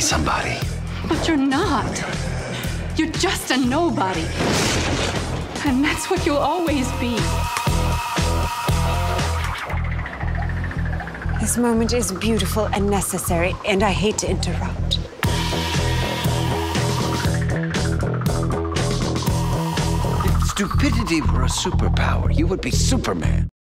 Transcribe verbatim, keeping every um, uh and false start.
somebody. But you're not. You're just a nobody. And that's what you'll always be. This moment is beautiful and necessary, and I hate to interrupt. If stupidity were a superpower, you would be Superman.